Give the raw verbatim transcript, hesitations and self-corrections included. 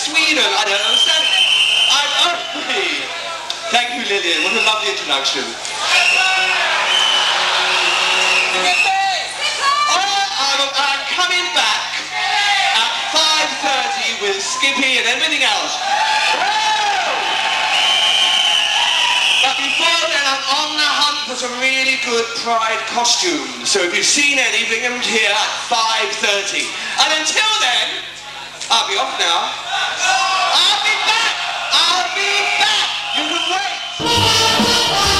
Sweden. I don't understand. I'm ugly. Thank you, Lillian. What a lovely introduction. I'm coming back at five thirty with Skippy and everything else. But before then, I'm on the hunt for some really good Pride costumes. So if you've seen any, bring them here at five thirty. And until then, I'll be off now. I'll be back! I'll be back! You can wait!